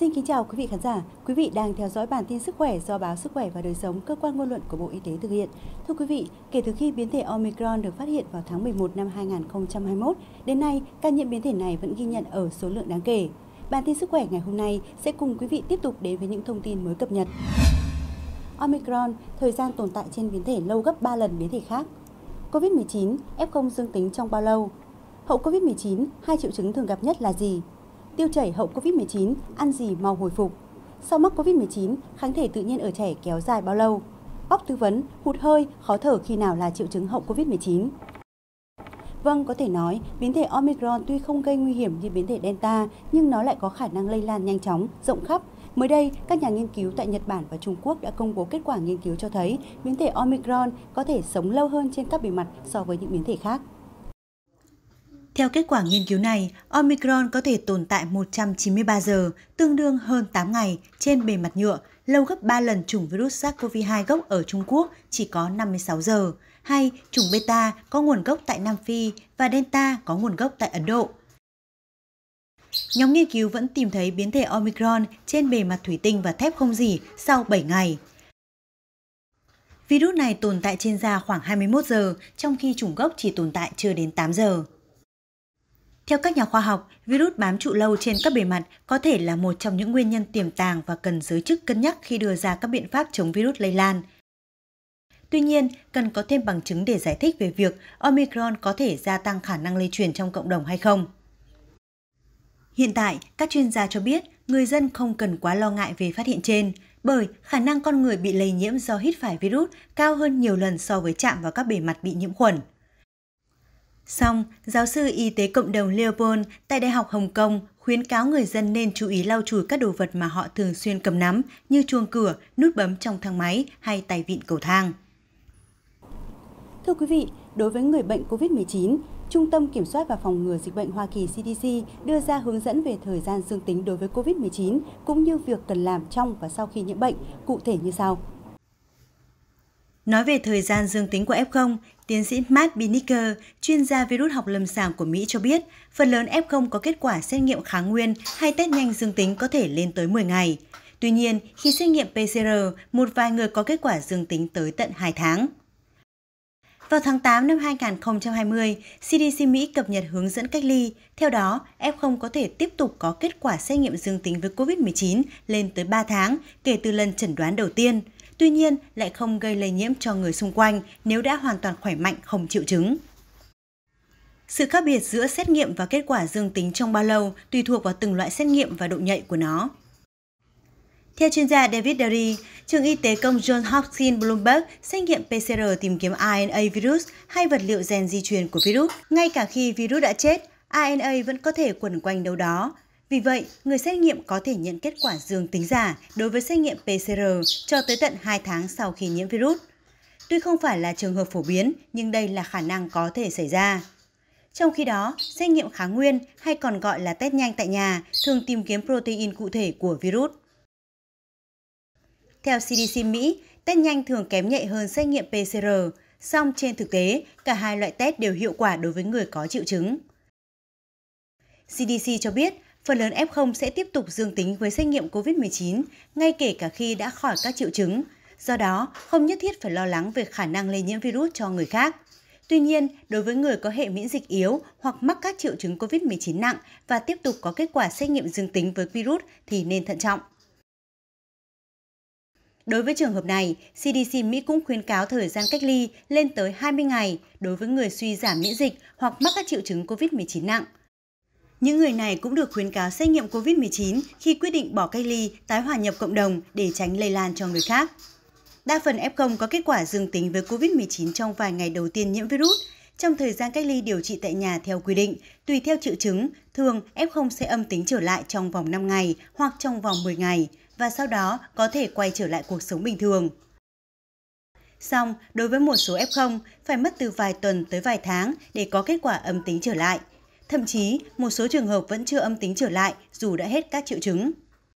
Xin kính chào quý vị khán giả. Quý vị đang theo dõi bản tin sức khỏe do báo Sức khỏe và Đời sống, cơ quan ngôn luận của Bộ Y tế thực hiện. Thưa quý vị, kể từ khi biến thể Omicron được phát hiện vào tháng 11 năm 2021, đến nay, ca nhiễm biến thể này vẫn ghi nhận ở số lượng đáng kể. Bản tin sức khỏe ngày hôm nay sẽ cùng quý vị tiếp tục đến với những thông tin mới cập nhật. Omicron, thời gian tồn tại trên biến thể lâu gấp 3 lần biến thể khác. COVID-19, F0 dương tính trong bao lâu? Hậu COVID-19, hai triệu chứng thường gặp nhất là gì? Tiêu chảy hậu COVID-19, ăn gì mau hồi phục? Sau mắc COVID-19, kháng thể tự nhiên ở trẻ kéo dài bao lâu? Bóc tư vấn, hụt hơi, khó thở khi nào là triệu chứng hậu COVID-19? Vâng, có thể nói, biến thể Omicron tuy không gây nguy hiểm như biến thể Delta, nhưng nó lại có khả năng lây lan nhanh chóng, rộng khắp. Mới đây, các nhà nghiên cứu tại Nhật Bản và Trung Quốc đã công bố kết quả nghiên cứu cho thấy biến thể Omicron có thể sống lâu hơn trên các bề mặt so với những biến thể khác. Theo kết quả nghiên cứu này, Omicron có thể tồn tại 193 giờ, tương đương hơn 8 ngày, trên bề mặt nhựa, lâu gấp 3 lần chủng virus SARS-CoV-2 gốc ở Trung Quốc chỉ có 56 giờ, hay chủng Beta có nguồn gốc tại Nam Phi và Delta có nguồn gốc tại Ấn Độ. Nhóm nghiên cứu vẫn tìm thấy biến thể Omicron trên bề mặt thủy tinh và thép không rỉ sau 7 ngày. Virus này tồn tại trên da khoảng 21 giờ, trong khi chủng gốc chỉ tồn tại chưa đến 8 giờ. Theo các nhà khoa học, virus bám trụ lâu trên các bề mặt có thể là một trong những nguyên nhân tiềm tàng và cần giới chức cân nhắc khi đưa ra các biện pháp chống virus lây lan. Tuy nhiên, cần có thêm bằng chứng để giải thích về việc Omicron có thể gia tăng khả năng lây truyền trong cộng đồng hay không. Hiện tại, các chuyên gia cho biết người dân không cần quá lo ngại về phát hiện trên, bởi khả năng con người bị lây nhiễm do hít phải virus cao hơn nhiều lần so với chạm vào các bề mặt bị nhiễm khuẩn. Song, giáo sư y tế cộng đồng Leopold tại Đại học Hồng Kông khuyến cáo người dân nên chú ý lau chùi các đồ vật mà họ thường xuyên cầm nắm như chuông cửa, nút bấm trong thang máy hay tay vịn cầu thang. Thưa quý vị, đối với người bệnh COVID-19, Trung tâm Kiểm soát và Phòng ngừa Dịch bệnh Hoa Kỳ CDC đưa ra hướng dẫn về thời gian dương tính đối với COVID-19 cũng như việc cần làm trong và sau khi nhiễm bệnh, cụ thể như sau. Nói về thời gian dương tính của F0, tiến sĩ Matt Binnicker, chuyên gia virus học lâm sàng của Mỹ cho biết, phần lớn F0 có kết quả xét nghiệm kháng nguyên hay test nhanh dương tính có thể lên tới 10 ngày. Tuy nhiên, khi xét nghiệm PCR, một vài người có kết quả dương tính tới tận 2 tháng. Vào tháng 8 năm 2020, CDC Mỹ cập nhật hướng dẫn cách ly. Theo đó, F0 có thể tiếp tục có kết quả xét nghiệm dương tính với COVID-19 lên tới 3 tháng kể từ lần chẩn đoán đầu tiên. Tuy nhiên, lại không gây lây nhiễm cho người xung quanh nếu đã hoàn toàn khỏe mạnh không triệu chứng. Sự khác biệt giữa xét nghiệm và kết quả dương tính trong bao lâu tùy thuộc vào từng loại xét nghiệm và độ nhạy của nó. Theo chuyên gia David Derry, trường y tế công Johns Hopkins Bloomberg xét nghiệm PCR tìm kiếm RNA virus hay vật liệu gen di truyền của virus. Ngay cả khi virus đã chết, RNA vẫn có thể quẩn quanh đâu đó. Vì vậy, người xét nghiệm có thể nhận kết quả dương tính giả đối với xét nghiệm PCR cho tới tận 2 tháng sau khi nhiễm virus. Tuy không phải là trường hợp phổ biến, nhưng đây là khả năng có thể xảy ra. Trong khi đó, xét nghiệm kháng nguyên hay còn gọi là test nhanh tại nhà thường tìm kiếm protein cụ thể của virus. Theo CDC Mỹ, test nhanh thường kém nhạy hơn xét nghiệm PCR, song trên thực tế, cả hai loại test đều hiệu quả đối với người có triệu chứng. CDC cho biết, phần lớn F0 sẽ tiếp tục dương tính với xét nghiệm COVID-19, ngay kể cả khi đã khỏi các triệu chứng. Do đó, không nhất thiết phải lo lắng về khả năng lây nhiễm virus cho người khác. Tuy nhiên, đối với người có hệ miễn dịch yếu hoặc mắc các triệu chứng COVID-19 nặng và tiếp tục có kết quả xét nghiệm dương tính với virus thì nên thận trọng. Đối với trường hợp này, CDC Mỹ cũng khuyến cáo thời gian cách ly lên tới 20 ngày đối với người suy giảm miễn dịch hoặc mắc các triệu chứng COVID-19 nặng. Những người này cũng được khuyến cáo xét nghiệm COVID-19 khi quyết định bỏ cách ly, tái hòa nhập cộng đồng để tránh lây lan cho người khác. Đa phần F0 có kết quả dương tính với COVID-19 trong vài ngày đầu tiên nhiễm virus. Trong thời gian cách ly điều trị tại nhà theo quy định, tùy theo triệu chứng, thường F0 sẽ âm tính trở lại trong vòng 5 ngày hoặc trong vòng 10 ngày và sau đó có thể quay trở lại cuộc sống bình thường. Song, đối với một số F0, phải mất từ vài tuần tới vài tháng để có kết quả âm tính trở lại. Thậm chí, một số trường hợp vẫn chưa âm tính trở lại dù đã hết các triệu chứng.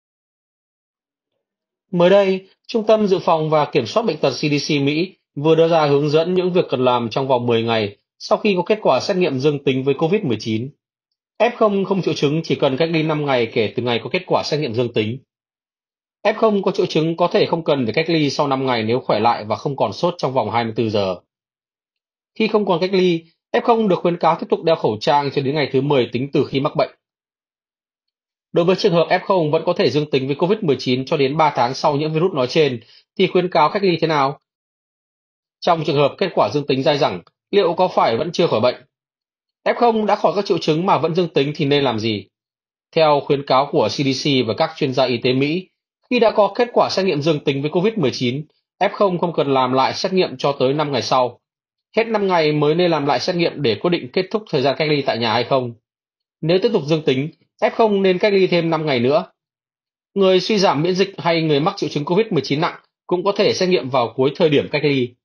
Mới đây, Trung tâm Dự phòng và Kiểm soát Bệnh tật CDC Mỹ vừa đưa ra hướng dẫn những việc cần làm trong vòng 10 ngày sau khi có kết quả xét nghiệm dương tính với COVID-19. F0 không triệu chứng chỉ cần cách ly 5 ngày kể từ ngày có kết quả xét nghiệm dương tính. F0 có triệu chứng có thể không cần phải cách ly sau 5 ngày nếu khỏe lại và không còn sốt trong vòng 24 giờ. Khi không còn cách ly, F0 được khuyến cáo tiếp tục đeo khẩu trang cho đến ngày thứ 10 tính từ khi mắc bệnh. Đối với trường hợp F0 vẫn có thể dương tính với COVID-19 cho đến 3 tháng sau nhiễm virus nói trên, thì khuyến cáo cách ly thế nào? Trong trường hợp kết quả dương tính dai dẳng, liệu có phải vẫn chưa khỏi bệnh? F0 đã khỏi các triệu chứng mà vẫn dương tính thì nên làm gì? Theo khuyến cáo của CDC và các chuyên gia y tế Mỹ, khi đã có kết quả xét nghiệm dương tính với COVID-19, F0 không cần làm lại xét nghiệm cho tới 5 ngày sau. Hết 5 ngày mới nên làm lại xét nghiệm để quyết định kết thúc thời gian cách ly tại nhà hay không. Nếu tiếp tục dương tính, F0 nên cách ly thêm 5 ngày nữa. Người suy giảm miễn dịch hay người mắc triệu chứng COVID-19 nặng cũng có thể xét nghiệm vào cuối thời điểm cách ly.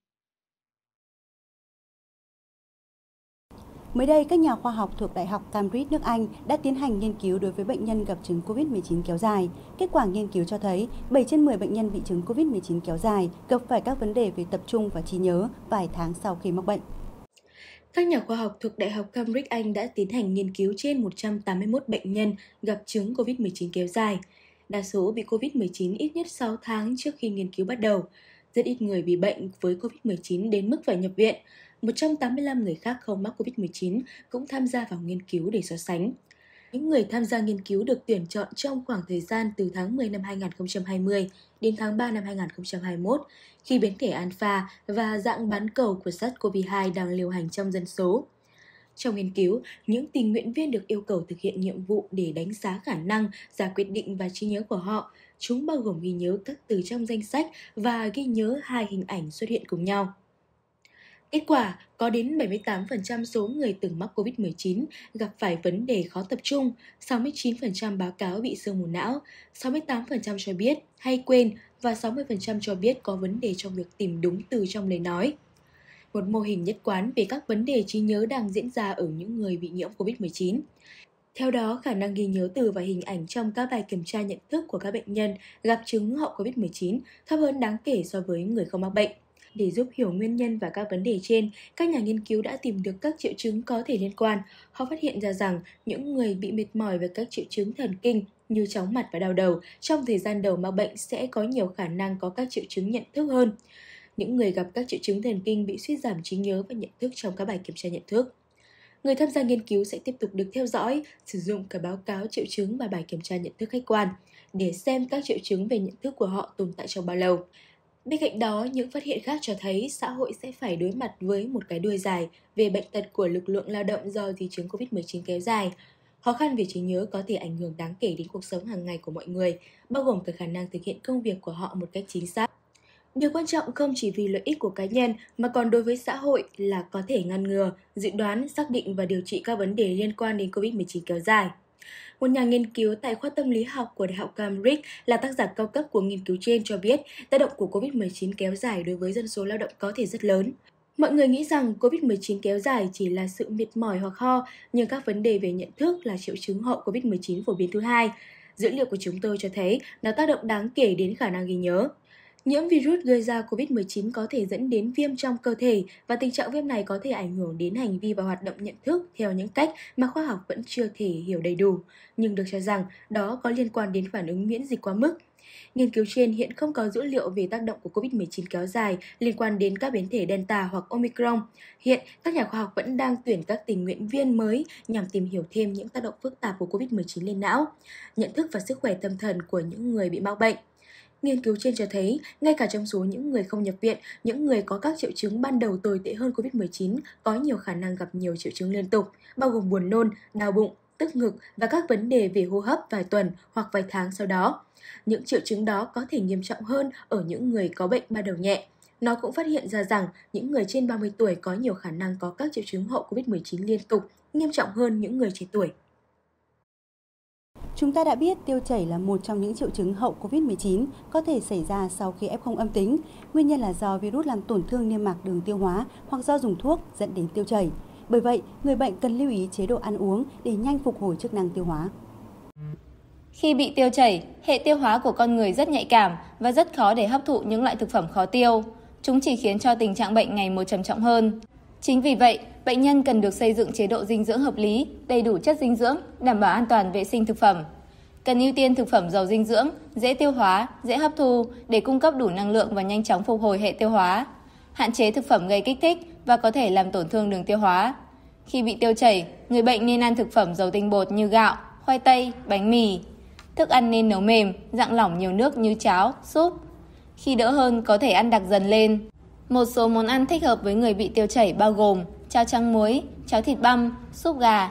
Mới đây, các nhà khoa học thuộc Đại học Cambridge nước Anh đã tiến hành nghiên cứu đối với bệnh nhân gặp chứng COVID-19 kéo dài. Kết quả nghiên cứu cho thấy 7 trên 10 bệnh nhân bị chứng COVID-19 kéo dài gặp phải các vấn đề về tập trung và trí nhớ vài tháng sau khi mắc bệnh. Các nhà khoa học thuộc Đại học Cambridge Anh đã tiến hành nghiên cứu trên 181 bệnh nhân gặp chứng COVID-19 kéo dài. Đa số bị COVID-19 ít nhất 6 tháng trước khi nghiên cứu bắt đầu. Rất ít người bị bệnh với COVID-19 đến mức phải nhập viện. 185 người khác không mắc COVID-19 cũng tham gia vào nghiên cứu để so sánh. Những người tham gia nghiên cứu được tuyển chọn trong khoảng thời gian từ tháng 10 năm 2020 đến tháng 3 năm 2021, khi biến thể Alpha và dạng bán cầu của SARS-CoV-2 đang lưu hành trong dân số. Trong nghiên cứu, những tình nguyện viên được yêu cầu thực hiện nhiệm vụ để đánh giá khả năng, ra quyết định và trí nhớ của họ. Chúng bao gồm ghi nhớ các từ trong danh sách và ghi nhớ 2 hình ảnh xuất hiện cùng nhau. Kết quả, có đến 78% số người từng mắc COVID-19 gặp phải vấn đề khó tập trung, 69% báo cáo bị sương mù não, 68% cho biết hay quên và 60% cho biết có vấn đề trong việc tìm đúng từ trong lời nói. Một mô hình nhất quán về các vấn đề trí nhớ đang diễn ra ở những người bị nhiễm COVID-19. Theo đó, khả năng ghi nhớ từ và hình ảnh trong các bài kiểm tra nhận thức của các bệnh nhân gặp chứng hậu COVID-19 thấp hơn đáng kể so với người không mắc bệnh. Để giúp hiểu nguyên nhân và các vấn đề trên, các nhà nghiên cứu đã tìm được các triệu chứng có thể liên quan. Họ phát hiện ra rằng những người bị mệt mỏi về các triệu chứng thần kinh như chóng mặt và đau đầu trong thời gian đầu mắc bệnh sẽ có nhiều khả năng có các triệu chứng nhận thức hơn. Những người gặp các triệu chứng thần kinh bị suy giảm trí nhớ và nhận thức trong các bài kiểm tra nhận thức. Người tham gia nghiên cứu sẽ tiếp tục được theo dõi, sử dụng cả báo cáo triệu chứng và bài kiểm tra nhận thức khách quan để xem các triệu chứng về nhận thức của họ tồn tại trong bao lâu. Bên cạnh đó, những phát hiện khác cho thấy xã hội sẽ phải đối mặt với một cái đuôi dài về bệnh tật của lực lượng lao động do di chứng COVID-19 kéo dài. Khó khăn về trí nhớ có thể ảnh hưởng đáng kể đến cuộc sống hàng ngày của mọi người, bao gồm cả khả năng thực hiện công việc của họ một cách chính xác. Điều quan trọng không chỉ vì lợi ích của cá nhân mà còn đối với xã hội là có thể ngăn ngừa, dự đoán, xác định và điều trị các vấn đề liên quan đến COVID-19 kéo dài. Một nhà nghiên cứu tại khoa tâm lý học của Đại học Cambridge là tác giả cao cấp của nghiên cứu trên cho biết tác động của COVID-19 kéo dài đối với dân số lao động có thể rất lớn. Mọi người nghĩ rằng COVID-19 kéo dài chỉ là sự mệt mỏi hoặc ho, nhưng các vấn đề về nhận thức là triệu chứng hậu COVID-19 phổ biến thứ hai. Dữ liệu của chúng tôi cho thấy nó tác động đáng kể đến khả năng ghi nhớ. Nhiễm virus gây ra COVID-19 có thể dẫn đến viêm trong cơ thể và tình trạng viêm này có thể ảnh hưởng đến hành vi và hoạt động nhận thức theo những cách mà khoa học vẫn chưa thể hiểu đầy đủ, nhưng được cho rằng đó có liên quan đến phản ứng miễn dịch quá mức. Nghiên cứu trên hiện không có dữ liệu về tác động của COVID-19 kéo dài liên quan đến các biến thể Delta hoặc Omicron. Hiện, các nhà khoa học vẫn đang tuyển các tình nguyện viên mới nhằm tìm hiểu thêm những tác động phức tạp của COVID-19 lên não, nhận thức và sức khỏe tâm thần của những người bị mắc bệnh. Nghiên cứu trên cho thấy, ngay cả trong số những người không nhập viện, những người có các triệu chứng ban đầu tồi tệ hơn COVID-19 có nhiều khả năng gặp nhiều triệu chứng liên tục, bao gồm buồn nôn, đau bụng, tức ngực và các vấn đề về hô hấp vài tuần hoặc vài tháng sau đó. Những triệu chứng đó có thể nghiêm trọng hơn ở những người có bệnh ban đầu nhẹ. Nó cũng phát hiện ra rằng những người trên 30 tuổi có nhiều khả năng có các triệu chứng hậu COVID-19 liên tục, nghiêm trọng hơn những người trẻ tuổi. Chúng ta đã biết tiêu chảy là một trong những triệu chứng hậu COVID-19 có thể xảy ra sau khi F0 âm tính. Nguyên nhân là do virus làm tổn thương niêm mạc đường tiêu hóa hoặc do dùng thuốc dẫn đến tiêu chảy. Bởi vậy, người bệnh cần lưu ý chế độ ăn uống để nhanh phục hồi chức năng tiêu hóa. Khi bị tiêu chảy, hệ tiêu hóa của con người rất nhạy cảm và rất khó để hấp thụ những loại thực phẩm khó tiêu. Chúng chỉ khiến cho tình trạng bệnh ngày một trầm trọng hơn. Chính vì vậy, bệnh nhân cần được xây dựng chế độ dinh dưỡng hợp lý, đầy đủ chất dinh dưỡng, đảm bảo an toàn vệ sinh thực phẩm. Cần ưu tiên thực phẩm giàu dinh dưỡng, dễ tiêu hóa, dễ hấp thu để cung cấp đủ năng lượng và nhanh chóng phục hồi hệ tiêu hóa. Hạn chế thực phẩm gây kích thích và có thể làm tổn thương đường tiêu hóa. Khi bị tiêu chảy, người bệnh nên ăn thực phẩm giàu tinh bột như gạo, khoai tây, bánh mì. Thức ăn nên nấu mềm, rạng lỏng nhiều nước như cháo, súp. Khi đỡ hơn có thể ăn đặc dần lên. Một số món ăn thích hợp với người bị tiêu chảy bao gồm cháo trắng muối, cháo thịt băm, súp gà,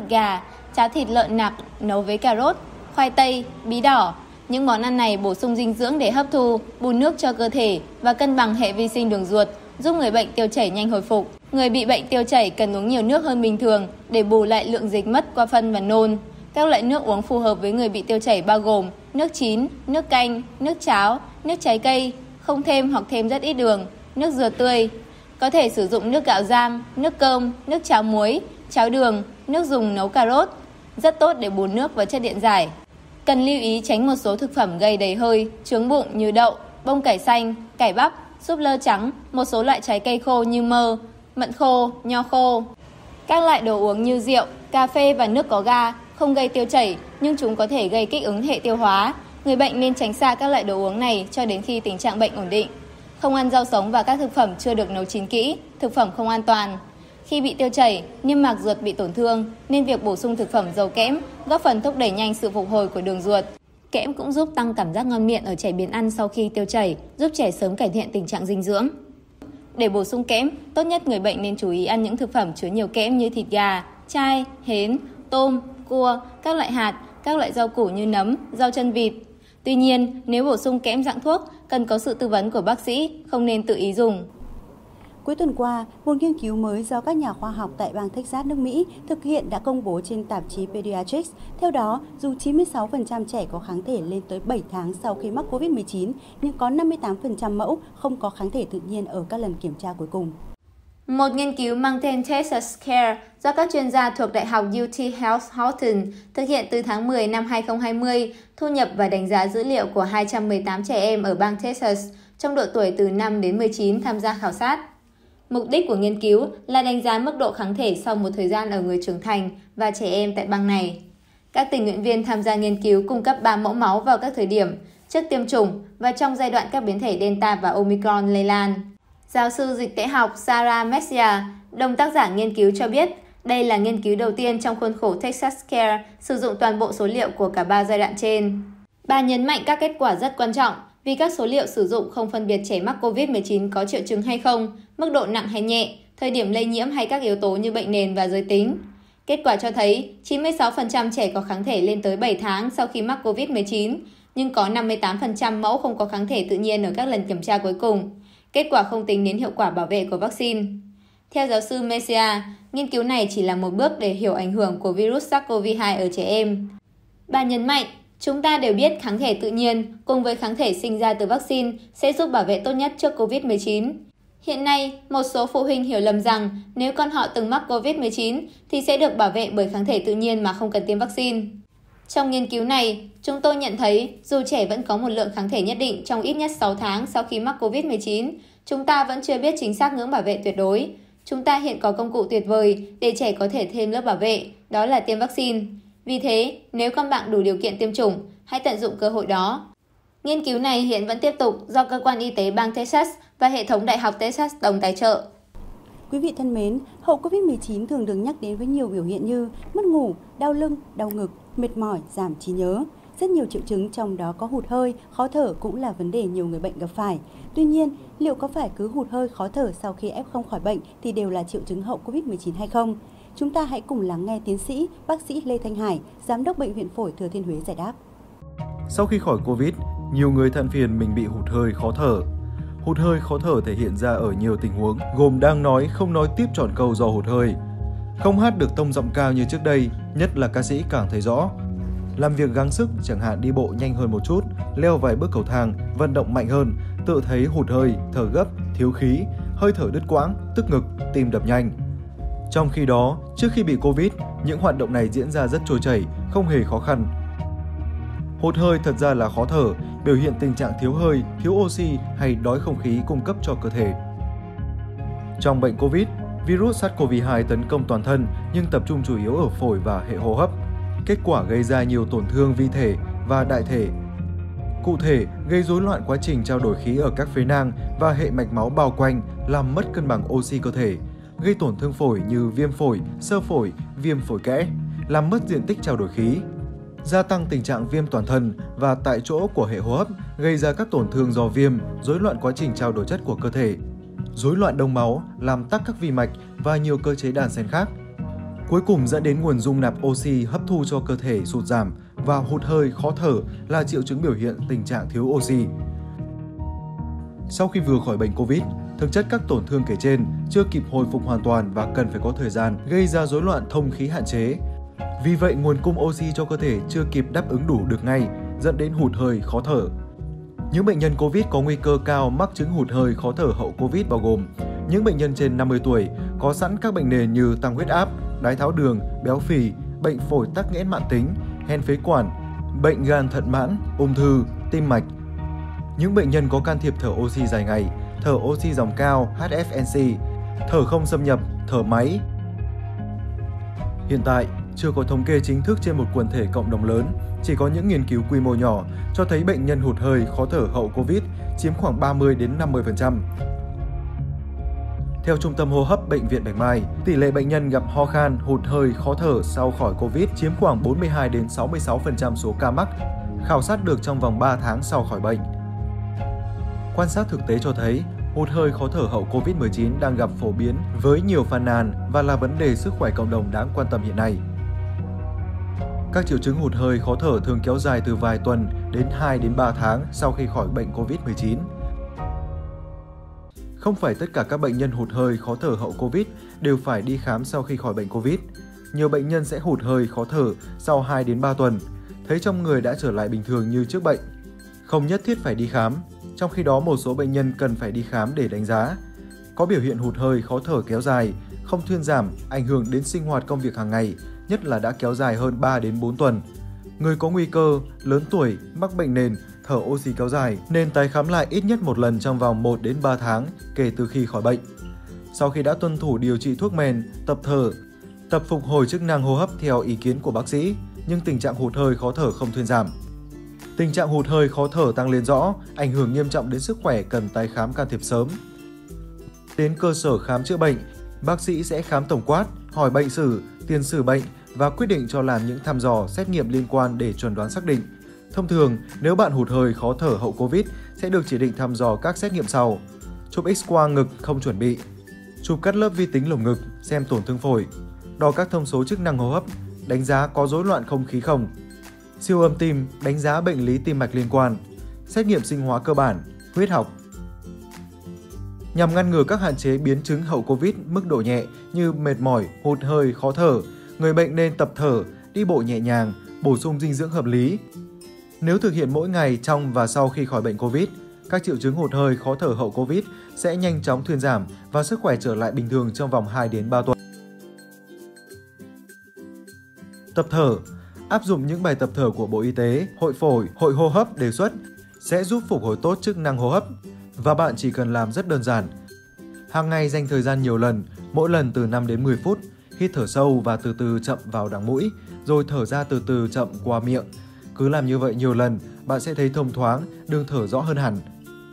cháo thịt lợn nạc nấu với cà rốt, khoai tây, bí đỏ. Những món ăn này bổ sung dinh dưỡng để hấp thu, bù nước cho cơ thể và cân bằng hệ vi sinh đường ruột, giúp người bệnh tiêu chảy nhanh hồi phục. Người bị bệnh tiêu chảy cần uống nhiều nước hơn bình thường để bù lại lượng dịch mất qua phân và nôn. Các loại nước uống phù hợp với người bị tiêu chảy bao gồm nước chín, nước canh, nước cháo, nước trái cây, không thêm hoặc thêm rất ít đường, nước dừa tươi. Có thể sử dụng nước gạo rang, nước cơm, nước cháo muối, cháo đường, nước dùng nấu cà rốt. Rất tốt để bù nước và chất điện giải. Cần lưu ý tránh một số thực phẩm gây đầy hơi, chướng bụng như đậu, bông cải xanh, cải bắp, súp lơ trắng, một số loại trái cây khô như mơ, mận khô, nho khô. Các loại đồ uống như rượu, cà phê và nước có ga không gây tiêu chảy nhưng chúng có thể gây kích ứng hệ tiêu hóa. Người bệnh nên tránh xa các loại đồ uống này cho đến khi tình trạng bệnh ổn định. Không ăn rau sống và các thực phẩm chưa được nấu chín kỹ, thực phẩm không an toàn. Khi bị tiêu chảy, niêm mạc ruột bị tổn thương nên việc bổ sung thực phẩm giàu kẽm góp phần thúc đẩy nhanh sự phục hồi của đường ruột. Kẽm cũng giúp tăng cảm giác ngon miệng ở trẻ biếng ăn sau khi tiêu chảy, giúp trẻ sớm cải thiện tình trạng dinh dưỡng. Để bổ sung kẽm, tốt nhất người bệnh nên chú ý ăn những thực phẩm chứa nhiều kẽm như thịt gà, chai, hến, tôm, cua, các loại hạt, các loại rau củ như nấm, rau chân vịt. Tuy nhiên, nếu bổ sung kẽm dạng thuốc, cần có sự tư vấn của bác sĩ, không nên tự ý dùng. Cuối tuần qua, một nghiên cứu mới do các nhà khoa học tại bang Texas, nước Mỹ thực hiện đã công bố trên tạp chí Pediatrics. Theo đó, dù 96% trẻ có kháng thể lên tới 7 tháng sau khi mắc COVID-19, nhưng có 58% mẫu không có kháng thể tự nhiên ở các lần kiểm tra cuối cùng. Một nghiên cứu mang tên Texas Care do các chuyên gia thuộc Đại học UT Health Houston thực hiện từ tháng 10 năm 2020 thu nhập và đánh giá dữ liệu của 218 trẻ em ở bang Texas trong độ tuổi từ 5 đến 19 tham gia khảo sát. Mục đích của nghiên cứu là đánh giá mức độ kháng thể sau một thời gian ở người trưởng thành và trẻ em tại bang này. Các tình nguyện viên tham gia nghiên cứu cung cấp 3 mẫu máu vào các thời điểm trước tiêm chủng và trong giai đoạn các biến thể Delta và Omicron lây lan. Giáo sư dịch tễ học Sarah Messia, đồng tác giả nghiên cứu cho biết, đây là nghiên cứu đầu tiên trong khuôn khổ Texas Care sử dụng toàn bộ số liệu của cả 3 giai đoạn trên. Bà nhấn mạnh các kết quả rất quan trọng vì các số liệu sử dụng không phân biệt trẻ mắc COVID-19 có triệu chứng hay không, mức độ nặng hay nhẹ, thời điểm lây nhiễm hay các yếu tố như bệnh nền và giới tính. Kết quả cho thấy 96% trẻ có kháng thể lên tới 7 tháng sau khi mắc COVID-19, nhưng có 58% mẫu không có kháng thể tự nhiên ở các lần kiểm tra cuối cùng. Kết quả không tính đến hiệu quả bảo vệ của vaccine. Theo giáo sư Messia, nghiên cứu này chỉ là một bước để hiểu ảnh hưởng của virus SARS-CoV-2 ở trẻ em. Bà nhấn mạnh, chúng ta đều biết kháng thể tự nhiên cùng với kháng thể sinh ra từ vaccine sẽ giúp bảo vệ tốt nhất trước COVID-19. Hiện nay, một số phụ huynh hiểu lầm rằng nếu con họ từng mắc COVID-19 thì sẽ được bảo vệ bởi kháng thể tự nhiên mà không cần tiêm vaccine. Trong nghiên cứu này, chúng tôi nhận thấy dù trẻ vẫn có một lượng kháng thể nhất định trong ít nhất 6 tháng sau khi mắc COVID-19, chúng ta vẫn chưa biết chính xác ngưỡng bảo vệ tuyệt đối. Chúng ta hiện có công cụ tuyệt vời để trẻ có thể thêm lớp bảo vệ, đó là tiêm vaccine. Vì thế, nếu con bạn đủ điều kiện tiêm chủng, hãy tận dụng cơ hội đó. Nghiên cứu này hiện vẫn tiếp tục do cơ quan y tế bang Texas và hệ thống Đại học Texas đồng tài trợ. Quý vị thân mến, hậu COVID-19 thường được nhắc đến với nhiều biểu hiện như mất ngủ, đau lưng, đau ngực, mệt mỏi, giảm trí nhớ. Rất nhiều triệu chứng trong đó có hụt hơi, khó thở cũng là vấn đề nhiều người bệnh gặp phải. Tuy nhiên, liệu có phải cứ hụt hơi, khó thở sau khi F0 khỏi bệnh thì đều là triệu chứng hậu COVID-19 hay không? Chúng ta hãy cùng lắng nghe tiến sĩ, bác sĩ Lê Thanh Hải, Giám đốc Bệnh viện Phổi Thừa Thiên Huế giải đáp. Sau khi khỏi Covid, nhiều người than phiền mình bị hụt hơi, khó thở. Hụt hơi, khó thở thể hiện ra ở nhiều tình huống, gồm đang nói, không nói tiếp trọn câu do hụt hơi. Không hát được tông giọng cao như trước đây, nhất là ca sĩ càng thấy rõ. Làm việc gắng sức, chẳng hạn đi bộ nhanh hơn một chút, leo vài bước cầu thang, vận động mạnh hơn, tự thấy hụt hơi, thở gấp, thiếu khí, hơi thở đứt quãng, tức ngực, tim đập nhanh. Trong khi đó, trước khi bị Covid, những hoạt động này diễn ra rất trôi chảy, không hề khó khăn. Hụt hơi thật ra là khó thở, biểu hiện tình trạng thiếu hơi, thiếu oxy hay đói không khí cung cấp cho cơ thể. Trong bệnh Covid, Virus SARS-CoV-2 tấn công toàn thân nhưng tập trung chủ yếu ở phổi và hệ hô hấp. Kết quả gây ra nhiều tổn thương vi thể và đại thể. Cụ thể, gây rối loạn quá trình trao đổi khí ở các phế nang và hệ mạch máu bao quanh, làm mất cân bằng oxy cơ thể, gây tổn thương phổi như viêm phổi, xơ phổi, viêm phổi kẽ, làm mất diện tích trao đổi khí, gia tăng tình trạng viêm toàn thân và tại chỗ của hệ hô hấp, gây ra các tổn thương do viêm, rối loạn quá trình trao đổi chất của cơ thể, rối loạn đông máu, làm tắc các vi mạch và nhiều cơ chế đan xen khác. Cuối cùng dẫn đến nguồn dung nạp oxy hấp thu cho cơ thể sụt giảm và hụt hơi, khó thở là triệu chứng biểu hiện tình trạng thiếu oxy. Sau khi vừa khỏi bệnh Covid, thực chất các tổn thương kể trên chưa kịp hồi phục hoàn toàn và cần phải có thời gian, gây ra rối loạn thông khí hạn chế. Vì vậy, nguồn cung oxy cho cơ thể chưa kịp đáp ứng đủ được ngay, dẫn đến hụt hơi, khó thở. Những bệnh nhân Covid có nguy cơ cao mắc chứng hụt hơi, khó thở hậu Covid bao gồm những bệnh nhân trên 50 tuổi có sẵn các bệnh nền như tăng huyết áp, đái tháo đường, béo phì, bệnh phổi tắc nghẽn mãn tính, hen phế quản, bệnh gan thận mãn, ung thư, tim mạch. Những bệnh nhân có can thiệp thở oxy dài ngày, thở oxy dòng cao HFNC, thở không xâm nhập, thở máy. Hiện tại, chưa có thống kê chính thức trên một quần thể cộng đồng lớn, chỉ có những nghiên cứu quy mô nhỏ cho thấy bệnh nhân hụt hơi, khó thở hậu Covid chiếm khoảng 30-50%. Theo Trung tâm Hô hấp Bệnh viện Bạch Mai, tỷ lệ bệnh nhân gặp ho khan, hụt hơi, khó thở sau khỏi Covid chiếm khoảng 42-66% số ca mắc, khảo sát được trong vòng 3 tháng sau khỏi bệnh. Quan sát thực tế cho thấy, hụt hơi khó thở hậu Covid-19 đang gặp phổ biến với nhiều phàn nàn và là vấn đề sức khỏe cộng đồng đáng quan tâm hiện nay. Các triệu chứng hụt hơi khó thở thường kéo dài từ vài tuần đến 2-3 tháng sau khi khỏi bệnh Covid-19. Không phải tất cả các bệnh nhân hụt hơi khó thở hậu Covid đều phải đi khám sau khi khỏi bệnh Covid. Nhiều bệnh nhân sẽ hụt hơi khó thở sau 2-3 tuần, thấy trong người đã trở lại bình thường như trước bệnh. Không nhất thiết phải đi khám, trong khi đó một số bệnh nhân cần phải đi khám để đánh giá. Có biểu hiện hụt hơi khó thở kéo dài, không thuyên giảm, ảnh hưởng đến sinh hoạt công việc hàng ngày, nhất là đã kéo dài hơn 3-4 tuần. Người có nguy cơ, lớn tuổi, mắc bệnh nền, thở oxy kéo dài nên tái khám lại ít nhất một lần trong vòng 1-3 tháng kể từ khi khỏi bệnh. Sau khi đã tuân thủ điều trị thuốc men, tập thở, tập phục hồi chức năng hô hấp theo ý kiến của bác sĩ, nhưng tình trạng hụt hơi khó thở không thuyên giảm. Tình trạng hụt hơi khó thở tăng lên rõ, ảnh hưởng nghiêm trọng đến sức khỏe, cần tái khám can thiệp sớm. Đến cơ sở khám chữa bệnh, bác sĩ sẽ khám tổng quát, hỏi bệnh sử, tiền sử bệnh và quyết định cho làm những thăm dò, xét nghiệm liên quan để chẩn đoán xác định. Thông thường, nếu bạn hụt hơi khó thở hậu Covid sẽ được chỉ định thăm dò các xét nghiệm sau: chụp X-quang ngực không chuẩn bị, chụp cắt lớp vi tính lồng ngực xem tổn thương phổi, đo các thông số chức năng hô hấp, đánh giá có rối loạn không khí không, siêu âm tim đánh giá bệnh lý tim mạch liên quan, xét nghiệm sinh hóa cơ bản, huyết học. Nhằm ngăn ngừa các hạn chế biến chứng hậu Covid mức độ nhẹ như mệt mỏi, hụt hơi, khó thở, người bệnh nên tập thở, đi bộ nhẹ nhàng, bổ sung dinh dưỡng hợp lý. Nếu thực hiện mỗi ngày trong và sau khi khỏi bệnh Covid, các triệu chứng hụt hơi, khó thở hậu Covid sẽ nhanh chóng thuyên giảm và sức khỏe trở lại bình thường trong vòng 2-3 tuần. Tập thở. Áp dụng những bài tập thở của Bộ Y tế, Hội Phổi, Hội Hô hấp đề xuất sẽ giúp phục hồi tốt chức năng hô hấp và bạn chỉ cần làm rất đơn giản. Hàng ngày dành thời gian nhiều lần, mỗi lần từ 5-10 phút, hít thở sâu và từ từ chậm vào đằng mũi, rồi thở ra từ từ chậm qua miệng. Cứ làm như vậy nhiều lần, bạn sẽ thấy thông thoáng, đường thở rõ hơn hẳn.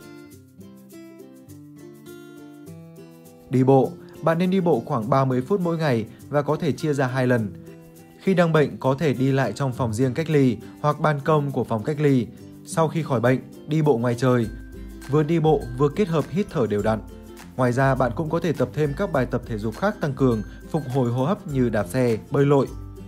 Đi bộ. Bạn nên đi bộ khoảng 30 phút mỗi ngày và có thể chia ra 2 lần. Khi đang bệnh, có thể đi lại trong phòng riêng cách ly hoặc ban công của phòng cách ly. Sau khi khỏi bệnh, đi bộ ngoài trời. Vừa đi bộ vừa kết hợp hít thở đều đặn. Ngoài ra, bạn cũng có thể tập thêm các bài tập thể dục khác tăng cường, phục hồi hô hấp như đạp xe, bơi lội.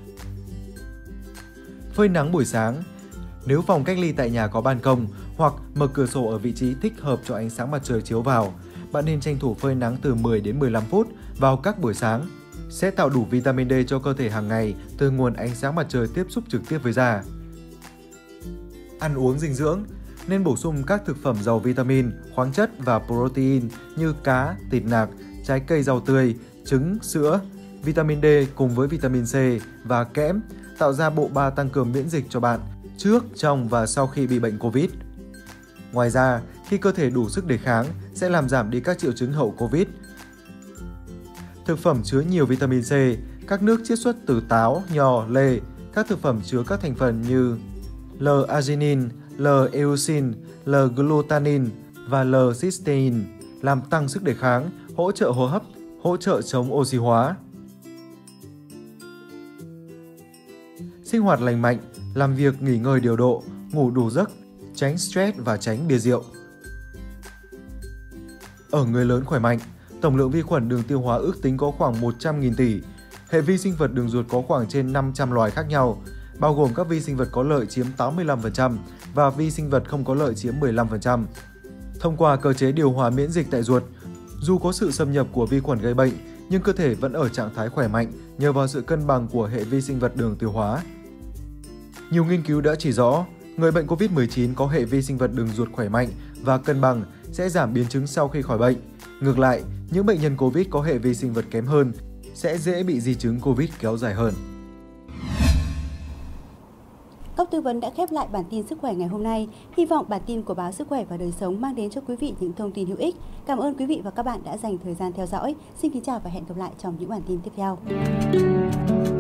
Phơi nắng buổi sáng. Nếu phòng cách ly tại nhà có ban công hoặc mở cửa sổ ở vị trí thích hợp cho ánh sáng mặt trời chiếu vào, bạn nên tranh thủ phơi nắng từ 10-15 phút vào các buổi sáng. Sẽ tạo đủ vitamin D cho cơ thể hàng ngày từ nguồn ánh sáng mặt trời tiếp xúc trực tiếp với da. Ăn uống dinh dưỡng. Nên bổ sung các thực phẩm giàu vitamin, khoáng chất và protein như cá, thịt nạc, trái cây rau tươi, trứng, sữa. Vitamin D cùng với vitamin C và kẽm tạo ra bộ ba tăng cường miễn dịch cho bạn trước, trong và sau khi bị bệnh Covid. Ngoài ra, khi cơ thể đủ sức đề kháng sẽ làm giảm đi các triệu chứng hậu Covid. thực phẩm chứa nhiều vitamin C, các nước chiết xuất từ táo, nho, lê, các thực phẩm chứa các thành phần như L-arginine, L-leucine, L-glutamine và L-cysteine, làm tăng sức đề kháng, hỗ trợ hô hấp, hỗ trợ chống oxy hóa. Sinh hoạt lành mạnh, làm việc nghỉ ngơi điều độ, ngủ đủ giấc, tránh stress và tránh bia rượu. Ở người lớn khỏe mạnh, tổng lượng vi khuẩn đường tiêu hóa ước tính có khoảng 100.000 tỷ. Hệ vi sinh vật đường ruột có khoảng trên 500 loài khác nhau, bao gồm các vi sinh vật có lợi chiếm 85% và vi sinh vật không có lợi chiếm 15%. Thông qua cơ chế điều hòa miễn dịch tại ruột, dù có sự xâm nhập của vi khuẩn gây bệnh, nhưng cơ thể vẫn ở trạng thái khỏe mạnh nhờ vào sự cân bằng của hệ vi sinh vật đường tiêu hóa. Nhiều nghiên cứu đã chỉ rõ, người bệnh COVID-19 có hệ vi sinh vật đường ruột khỏe mạnh và cân bằng sẽ giảm biến chứng sau khi khỏi bệnh. Ngược lại, những bệnh nhân COVID có hệ vi sinh vật kém hơn sẽ dễ bị di chứng COVID kéo dài hơn. Góc tư vấn đã khép lại bản tin sức khỏe ngày hôm nay. Hy vọng bản tin của báo Sức khỏe và Đời sống mang đến cho quý vị những thông tin hữu ích. Cảm ơn quý vị và các bạn đã dành thời gian theo dõi. Xin kính chào và hẹn gặp lại trong những bản tin tiếp theo.